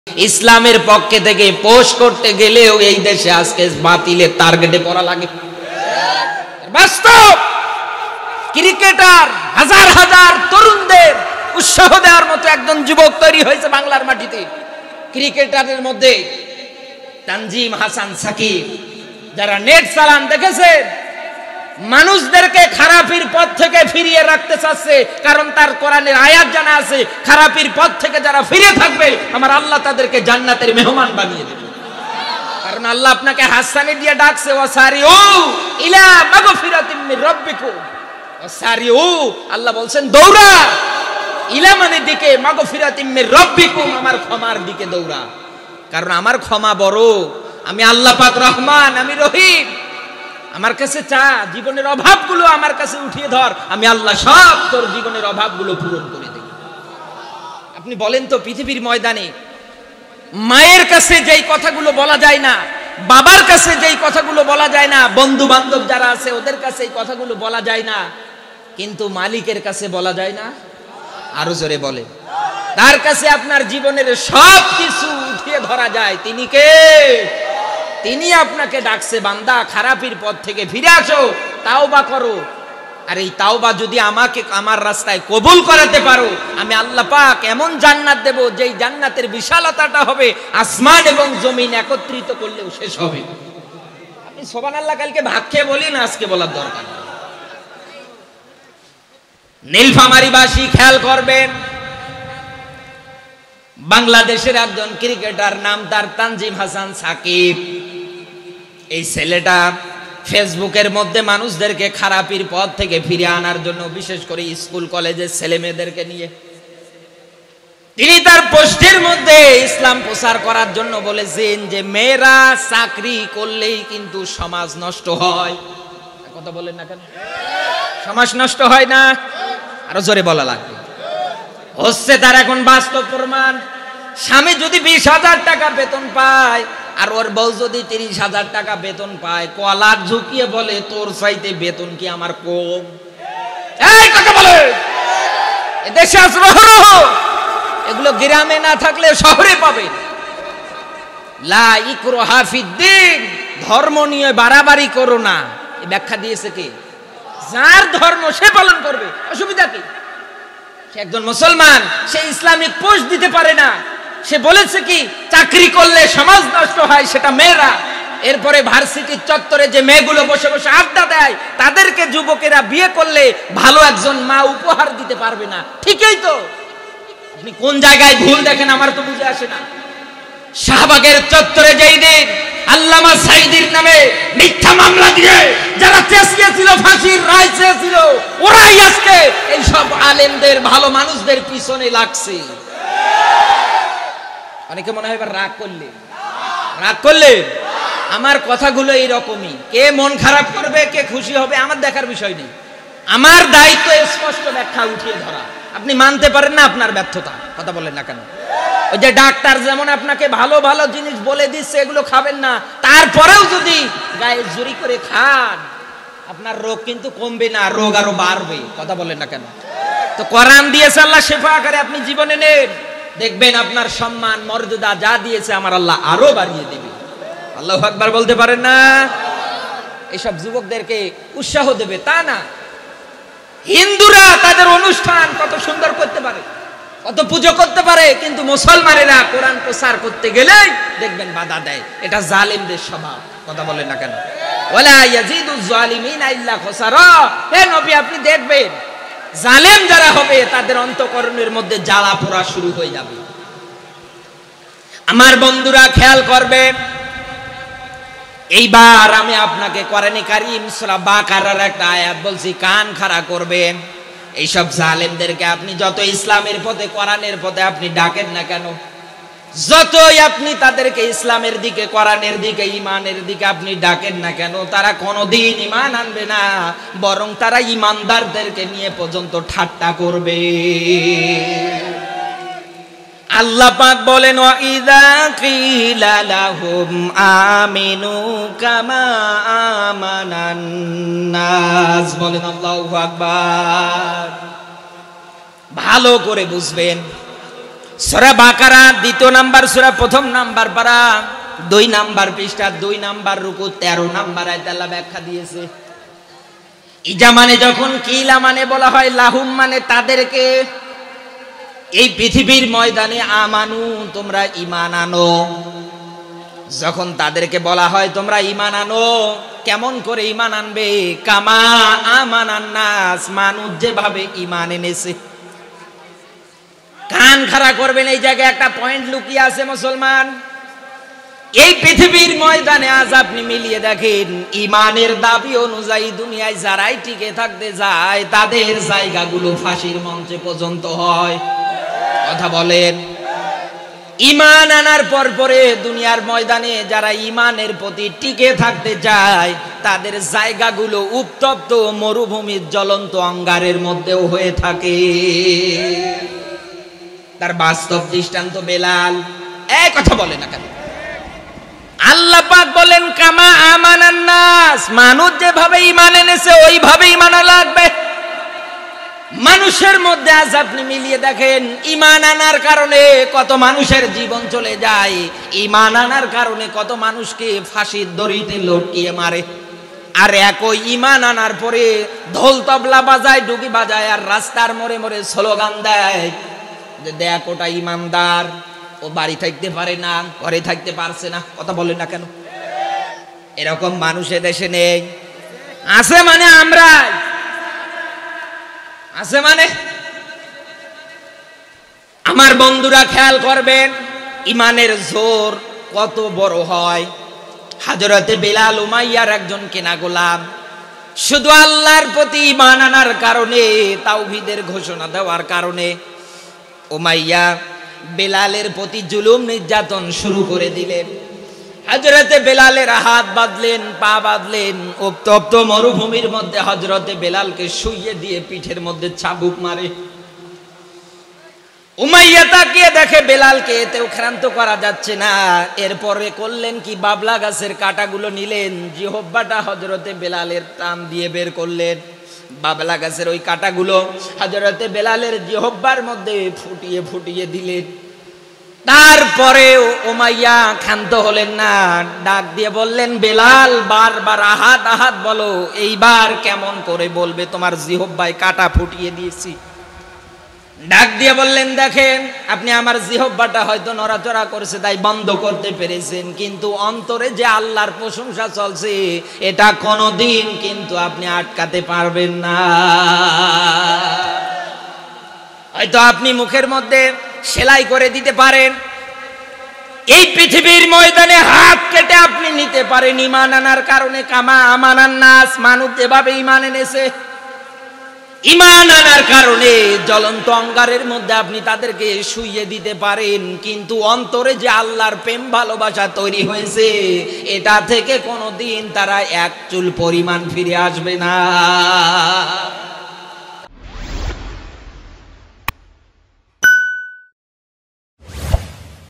ইসলামের পক্ষে থেকে পোস্ট করতে গেলেও এই দেশে আজকে বাতিলের টার্গেটে পড়া লাগে। বাস্তব ক্রিকেটার হাজার হাজার তরুণদের উৎসাহ দেওয়ার মতো একজন যুবক তৈরি হয়েছে বাংলার মাটিতে। ক্রিকেটারের মধ্যে তানজিম হাসান সাকিব, যারা নেট চালান দেখেছেন, মানুষদেরকে খারাপির পথ থেকে ফিরিয়ে রাখতে চাচ্ছে, কারণ তার কোরআনের আয়াত জানা আছে, খারাপির পথ থেকে যারা ফিরে থাকবে আমার আল্লাহ তাদেরকে জান্নাতের মেহমান বানিয়ে দেবে। কারণ আল্লাহ আপনাকে হাসানি দিয়ে ডাকছে, ওয়াসারিউ ইলা মাগফিরাতিম মির রাব্বিকুম, ওয়াসারিউ, আল্লাহ বলছেন দৌড়া, ইলা মানে দিকে, মাগফিরাতিম মির রাব্বিকুম, আমার ক্ষমার দিকে দৌড়া। কারণ আমার ক্ষমা বড়, আমি আল্লাহ পাক রহমান, আমি রহিম। আমার কাছে চা, জীবনের অভাবগুলো আমার কাছে উঠিয়ে ধর, আমি আল্লাহ সব তোর জীবনের অভাবগুলো পূরণ করে দেব। আপনি বলেন তো, পৃথিবীর ময়দানে মায়ের কাছে যেই কথাগুলো বলা যায় না, বাবার কাছে যেই কথাগুলো বলা যায় না, বন্ধু বান্ধব যারা আছে ওদের কাছে এই কথাগুলো বলা যায় না, কিন্তু মালিকের কাছে বলা যায় না? আরো জোরে বলে, তার কাছে আপনার জীবনের সব কিছু উঠিয়ে ধরা যায়। তিনি কে? তিনি আপনাকে ডাকছে, বান্দা খারাপির পথ থেকে ফিরে আসো, তাওবা করো। আর এই তাওবা যদি আমাকে আমার রাস্তায় কবুল করাতে পারো, আমি আল্লাহ পাক এমন জান্নাত দেব, যেই জান্নাতের বিশালতাটা হবে আসমান এবং জমিন একত্রিত করলেও শেষ হবে। আপনি সুবহানাল্লাহ কালকে ভাগ খেয়ে বলেন, আজকে বলার দরকার। নীলফামারীবাসী খেয়াল করবেন, বাংলাদেশের একজন ক্রিকেটার, নাম তার তানজিম হাসান সাকিব। এই ছেলেটা ফেসবুকের মধ্যে মানুষদেরকে খারাপির পথ থেকে ফিরে আনার জন্য, বিশেষ করে স্কুল কলেজের ছেলে মেয়েদেরকে নিয়ে, তিনি তার পোস্টের মধ্যে ইসলাম প্রচার করার জন্য বলেছেন যে মেয়েরা চাকরি করলেই কিন্তু সমাজ নষ্ট হয়। কথা বলেন না কেন? সমাজ নষ্ট হয় না? আরো জোরে বলা লাগবে। হচ্ছে তার এখন বাস্তব প্রমাণ। স্বামী যদি 20,000 টাকা বেতন পায় আর ওর বউ যদি 30,000 টাকা বেতন পায়, কলার ঝুঁকিয়ে বলে তোর চাইতে বেতন কি আমার কম? এই কথা বলে এদেশে এগুলো গ্রামে না থাকলে শহরে পাবে। লা ইকরাহা ফিদ্দিন, ধর্ম নিয়ে বাড়াবাড়ি করো না। এই ব্যাখ্যা দিয়েছে কে? যার ধর্ম সে পালন করবে, অসুবিধা কি? সে একজন মুসলমান, সে ইসলামিক পোস্ট দিতে পারে না। সে বলেছে কি, চাকরি করলে সমাজ নষ্ট হয়, সেটা মেয়েরা। এরপরে ভার্সিটির চত্বরে যে মেয়েগুলো বসে বসে আড্ডা দেয়, তাদেরকে যুবকেরা বিয়ে করলে ভালো একজন মা উপহার দিতে পারবে না। ঠিকই তো। আপনি কোন জায়গায় ভুল দেখেন আমার তো বুঝে আসে না। শাহবাগের চত্বরে যেই দিন আল্লামা সাইদির নামে মিথ্যা মামলা দিয়ে যারা চেঁচিয়েছিল, ফাঁসির রায় চেয়েছিল, ওরাই আজকে এই সব আলেমদের, ভালো মানুষদের পিছনে লাগছে। অনেকে মনে হয় এবার রাগ করলে আমার কথাগুলো এইরকমই। কে মন খারাপ করবে, কে খুশি হবে, আমার দেখার বিষয় নেই। আমার দায়িত্ব স্পষ্ট ব্যাখ্যা উঠিয়ে ধরা। আপনি মানতে পারেন না, আপনার ব্যর্থতা। কথা বলেন না কেন? ওই যে ডাক্তার যেমন আপনাকে ভালো ভালো জিনিস বলে দিচ্ছে এগুলো খাবেন না, তারপরেও যদি গায়ে জুরি করে খান, আপনার রোগ কিন্তু কমবে না, রোগ আরো বাড়বে। কথা বলেন না কেন? তো কোরআন দিয়েছে আল্লাহ শেফা আকারে, আপনি জীবনে নেন, দেখবেন আপনার সম্মান মর্যাদা যা দিয়েছে আমার আল্লাহ আরো বাড়িয়ে দেবে। আল্লাহু আকবার বলতে পারেন না? এইসব যুবকদেরকে উৎসাহ দেবে তা না। হিন্দুরা তাদের অনুষ্ঠান কত সুন্দর করতে পারে, কত পুজো করতে পারে, কিন্তু মুসলমানেরা কোরআন প্রচার করতে গেলেই দেখবেন বাধা দেয়। এটা জালিমদের স্বভাব। কথা বলেন না কেন? ওয়ালা ইয়াজিদুজ জালিমিনা ইল্লা খাসারা। হে নবী, আপনি দেখবেন জালেম যারা হবে তাদের অন্তঃকরণের মধ্যে জ্বালা পোড়া শুরু হয়ে যাবে। আমার বন্ধুরা খেয়াল করবেন, এইবার আমি আপনাকে কোরআনে কারীম সূরা বাকারার একটা আয়াত বলছি, কান খাড়া করবেন। এইসব জালেমদেরকে আপনি যত ইসলামের পথে, কোরআনের পথে আপনি ডাকেন না কেন, যতই আপনি তাদেরকে ইসলামের দিকে, কোরআনের দিকে, ঈমানের দিকে আপনি ডাকেন না কেন, তারা কোনোদিন ঈমান আনবে না, বরং তারা ঈমানদারদেরকে নিয়ে পর্যন্ত ঠাট্টা করবে। আল্লাহ পাক বলেন, ওয়া ইযা কিলা লাহুম আমিনু কামা আমানান নাস। বলেন আল্লাহু আকবার। ভালো করে বুঝবেন, সূরা বাকারা 2 নাম্বার সূরা 1 নাম্বার পারা 2 নাম্বার পৃষ্ঠা 2 নাম্বার রুকু 13 নাম্বার আয়াতে আল্লাহ ব্যাখ্যা দিয়েছে। ইজা মানে যখন, কিলা মানে বলা হয়, লাহুম মানে তাদেরকে, এই পৃথিবীর ময়দানে আমানু তোমরা ঈমান আনো। যখন তাদেরকে বলা হয় তোমরা ঈমান আনো, কেমন করে ঈমান আনবে? কামা আমানান নাস, মানুষ যেভাবে ঈমান এনেছে। কান খাড়া করবেন, এই জায়গায় একটা পয়েন্ট লুকিয়ে আছে মুসলমান। এই পৃথিবীর ময়দানে আজ আপনি মিলিয়ে দেখেন, ঈমানের দাবি অনুযায়ী দুনিয়ায় যারাই টিকে থাকতে যায় তাদের জায়গাগুলো ফাঁসির মঞ্চে পর্যন্ত হয়। কথা বলেন। ঈমান আনার পরে দুনিয়ার ময়দানে যারা ঈমানের প্রতি টিকে থাকতে চায় তাদের জায়গাগুলো উত্তপ্ত মরুভূমির জ্বলন্ত অঙ্গারের মধ্যেও হয়ে থাকে। তার বাস্তব দৃষ্টান্ত বেলাল। এই কথা বলে না কেন? আল্লাহ পাক বলেন কামা আমানান নাস, মানুষ যেভাবে ঈমান এনেছে ওইভাবে ঈমান লাগবে। মানুষের মধ্যে আজ আপনি মিলিয়ে দেখেন, ঈমান আনার কারণে কত মানুষের জীবন চলে যায়, ঈমান আনার কারণে কত মানুষকে ফাঁসির দড়িতে লটকিয়ে মারে। আর একই ঈমান আনার পরে ঢোল তবলা বাজায়, ডুগি বাজায়, আর রাস্তার মোড়ে মোড়ে স্লোগান দেয় যে দেখ ওটা ঈমানদার, ও বাড়ি থাকতে পারে না, ঘরে থাকতে পারছে না। কথা বলেন না কেন? এরকম মানুষ দেশে নেই? আছে মানে আমরা, আছে মানে আমার বন্ধুরা খেয়াল করবেন ঈমানের জোর কত বড় হয়। হযরতে বেলাল উমাইয়ার একজন কেনা গোলাম, শুধু আল্লাহর প্রতি ঈমান আনার কারণে, তাওহীদের ঘোষণা দেওয়ার কারণে উমাইয়া বেলালের প্রতি জুলুম নির্যাতন শুরু করে দিলেন। হযরতে বেলালের হাত বাঁধলেন, পা বাঁধলেন, উত্তপ্ত মরুভূমির মধ্যে হযরতে বেলালকে শুইয়ে দিয়ে পিঠের মধ্যে চাবুক মারে। উমাইয়া তাকিয়ে দেখে বেলালকে এতেও ক্ষান্ত করা যাচ্ছে না। এরপরে করলেন কি, বাবলা গাছের কাঁটাগুলো নিলেন, জিহ্বাটা হযরতে বেলালের টান দিয়ে বের করলেন। বাবলা গাছের ওই কাঁটাগুলো হযরতে বেলালের জিহ্বার মধ্যে ফুটিয়ে ফুটিয়ে দিলেন। তারপরে উমাইয়া ক্ষান্ত হলেন না, ডাক দিয়ে বললেন, বেলাল বারবার আহাত আহাত বলো, এইবার কেমন করে বলবে তোমার জিহ্বায় কাঁটা ফুটিয়ে দিয়েছি? ডাক দিয়ে বললেন, দেখেন আপনি আমার জিহ্বাটা হয়তো নড়াচড়া করেছে তাই বন্ধ করতে পেরেছেন, কিন্তু অন্তরে যে আল্লাহর প্রশংসা চলছে এটা কোনোদিন কিন্তু আপনি আটকাতে পারবেন না। হয়তো আপনি মুখের মধ্যে সেলাই করে দিতে পারেন, এই পৃথিবীর ময়দানে হাত কেটে আপনি নিতে পারেন ঈমান আনার কারণে। কামা আমানান নাস, মানুষ যেভাবে ঈমান এনেছে, ঈমান আনার কারণে জ্বলন্ত অঙ্গারের মধ্যে আপনি তাদেরকে শুইয়ে দিতে পারেন, কিন্তু অন্তরে যে আল্লাহর প্রেম ভালোবাসা তৈরি হয়েছে এটা থেকে কোনোদিন তারা এক চুল পরিমাণ ফিরে আসবে না।